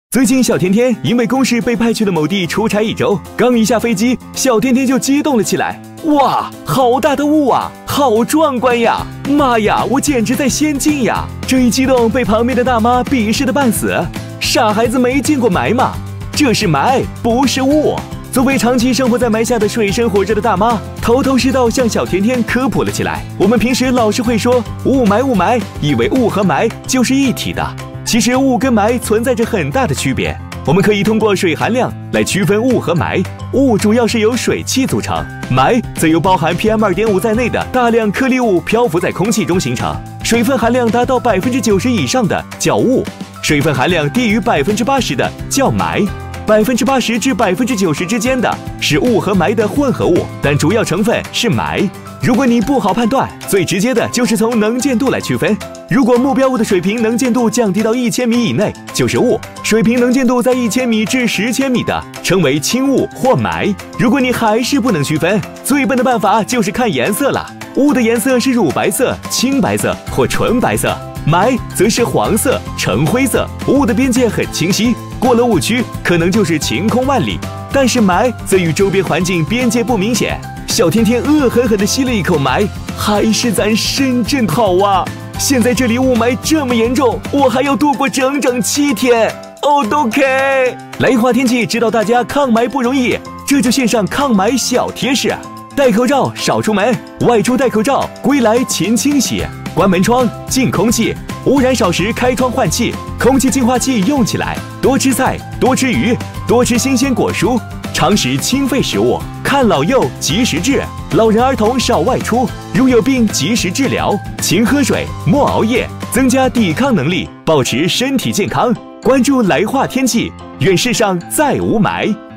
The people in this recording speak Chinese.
最近小甜甜因为公事被派去了某地出差1周，刚一下飞机，小甜甜就激动了起来。哇，好大的雾啊，好壮观呀！妈呀，我简直在仙境呀！这一激动被旁边的大妈鄙视的半死。傻孩子没见过霾吗？这是霾，不是雾。作为长期生活在霾下的水深火热的大妈，头头是道向小甜甜科普了起来。我们平时老是会说雾霾，以为雾和霾就是一体的。其实雾跟霾存在着很大的区别，我们可以通过水含量来区分雾和霾。雾主要是由水汽组成，霾则由包含 PM2.5 在内的大量颗粒物漂浮在空气中形成。水分含量达到90%以上的叫雾，水分含量低于80%的叫霾。80%至90%之间的是雾和霾的混合物，但主要成分是霾。如果你不好判断，最直接的就是从能见度来区分。如果目标物的水平能见度降低到1000米以内，就是雾；水平能见度在1000米至10千米的，称为轻雾或霾。如果你还是不能区分，最笨的办法就是看颜色了。雾的颜色是乳白色、青白色或纯白色，霾则是黄色、橙灰色。雾的边界很清晰，过了雾区可能就是晴空万里，但是霾则与周边环境边界不明显。小甜甜恶狠狠地吸了一口霾，还是咱深圳好啊！现在这里雾霾这么严重，我还要度过整整7天。OK， 来化天气知道大家抗霾不容易，这就献上抗霾小贴士：戴口罩少出门，外出戴口罩，归来勤清洗，关门窗净空气，污染少时开窗换气，空气净化器用起来，多吃菜，多吃鱼，多吃新鲜果蔬，常食清肺食物，看老幼及时治，老人儿童少外出，如有病及时治疗，勤喝水，莫熬夜，增加抵抗能力，保持身体健康。关注来化天气，愿世上再无霾。